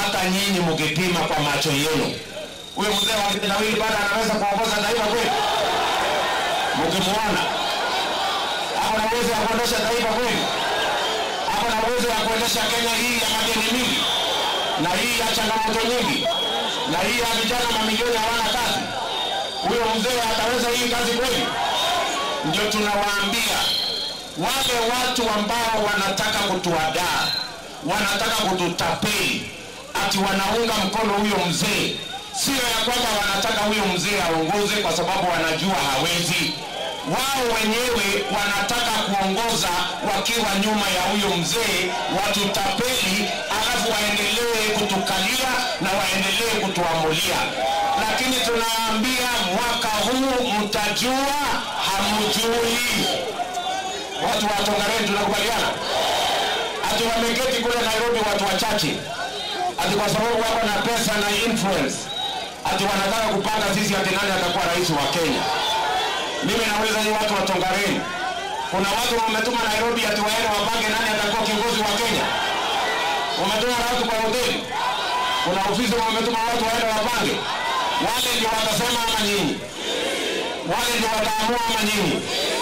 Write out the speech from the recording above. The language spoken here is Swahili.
hata nyinyi mkipima kwa macho yenu, huyo mzee wa kitendawili bado anaweza kuongoza taifa kweli? Mkimuona hapo na uwezo wa kuendesha taifa kweli? Hapo na uwezo wa kuendesha Kenya hii ya madeni mingi, na hii ya changamoto nyingi, na hii ya vijana mamilioni hawana kazi? Huyo mzee ataweza hii kazi kweli? Ndio tunawaambia wale watu ambao wanataka kutuadaa, wanataka kututapeli, ati wanaunga mkono huyo mzee. Sio ya kwamba wanataka huyo mzee aongoze kwa sababu wanajua hawezi. Wao wenyewe wanataka kuongoza wakiwa nyuma ya huyo mzee, watutapeli, alafu waendelee kutukalia na waendelee kutuamulia. Lakini tunaambia mwaka huu mtajua hamjui. Watu wa Tongareni tunakubaliana? Ati wameketi kule Nairobi watu wachache, ati kwa sababu wako na pesa na influence, ati wanataka kupanga sisi ati nani atakuwa rais wa Kenya. Mimi nauliza ni watu wa Tongareni, kuna watu wametuma Nairobi ati waende wapange nani atakuwa kiongozi wa Kenya? Wametuma watu kwa hoteli, kuna ofisi wametuma watu waende wapange. Wale ndio watasema ama nyinyi? Wale ndio wataamua ama nyinyi?